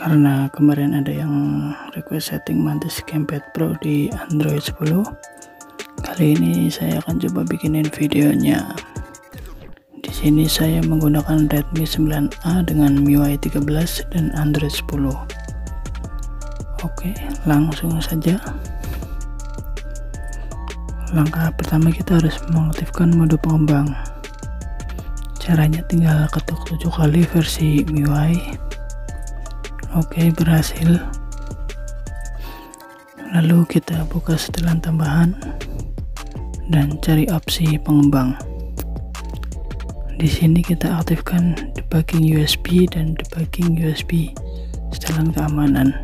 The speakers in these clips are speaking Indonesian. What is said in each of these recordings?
Karena kemarin ada yang request setting Mantis Gamepad Pro di Android 10, kali ini saya akan coba bikinin videonya. Di sini saya menggunakan Redmi 9A dengan MIUI 13 dan Android 10. Oke, langsung saja. Langkah pertama, kita harus mengaktifkan mode pengembang. Caranya tinggal ketuk 7 kali versi MIUI. Oke, berhasil. Lalu kita buka setelan tambahan dan cari opsi pengembang. Di sini kita aktifkan debugging USB dan debugging USB setelan keamanan.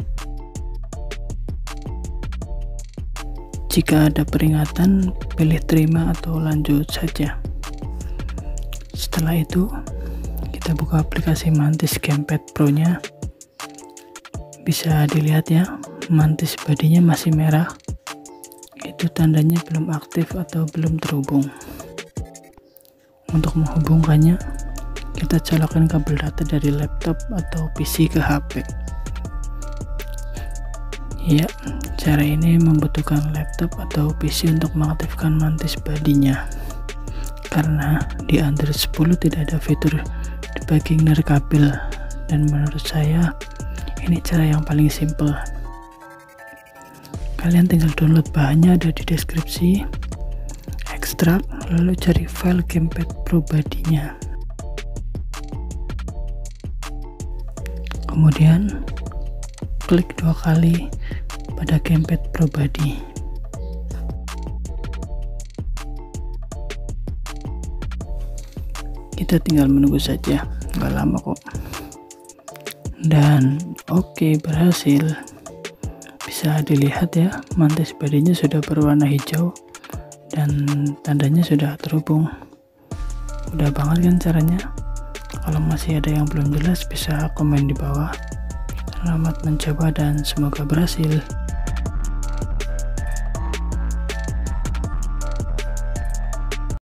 Jika ada peringatan, pilih terima atau lanjut saja. Setelah itu, kita buka aplikasi Mantis Gamepad Pro nya. Bisa dilihat ya, mantis bodinya masih merah. Itu tandanya belum aktif atau belum terhubung. Untuk menghubungkannya, kita colokkan kabel data dari laptop atau PC ke HP. Ya, cara ini membutuhkan laptop atau PC untuk mengaktifkan mantis bodinya. Karena di Android 10 tidak ada fitur debugging dari kabel, dan menurut saya ini cara yang paling simple. Kalian tinggal download bahannya, ada di deskripsi, ekstrak, lalu cari file Gamepad Pro bodinya. Kemudian klik 2 kali pada Gamepad Pro body. Kita tinggal menunggu saja, nggak lama kok. Dan oke, berhasil. Bisa dilihat ya, mantis bodinya sudah berwarna hijau dan tandanya sudah terhubung. Udah banget kan caranya? Kalau masih ada yang belum jelas, bisa komen di bawah. Selamat mencoba dan semoga berhasil.